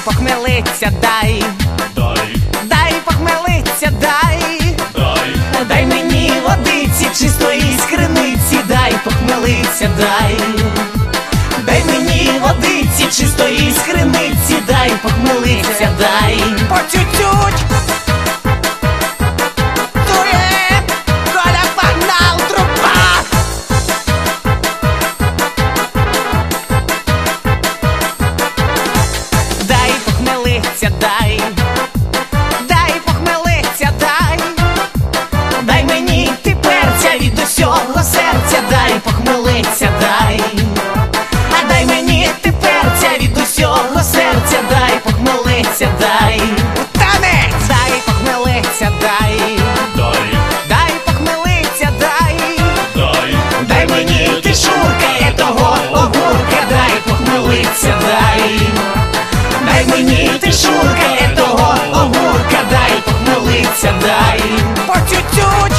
похмелиться, дай, дай похмелиться, дай, дай мені водиці чистої з криниці, дай похмелиться, дай, дай мені водиці чистої з криниці, дай похмелиться, дай. По чуть-чуть дует, Коля погнал, трупа. Дай похмелиться, дай, дай похмелиться, дай, дай мені ти перця від усього серця, дай похмелиться, дай, а дай мені ти перця від усього серця, дай похмелиться, дай. Танець! Дай похмелиться, дай, дай похмелиться, дай, дай мені ти шурка того огурка, дай похмелиться, дай, дай мені ти шурка того огурка, дай похмелиться, дай. По чуть-чуть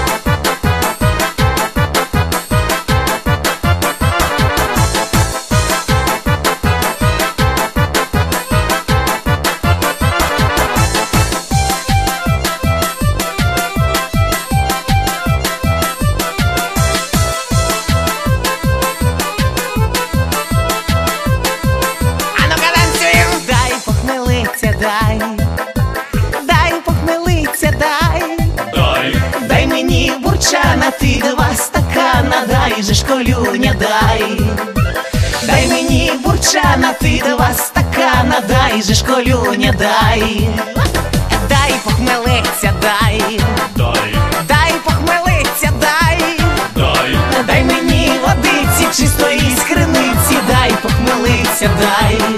дай, дай похмелиться, дай, дай мені бурчана, ти два стакана, дай же школюня, дай, дай мені бурчана, ти два стакана, дай же школюня, дай, дай похмелиться, дай, дай похмелиться, дай, дай мені водиці чистої з криниці, дай похмелиться, дай.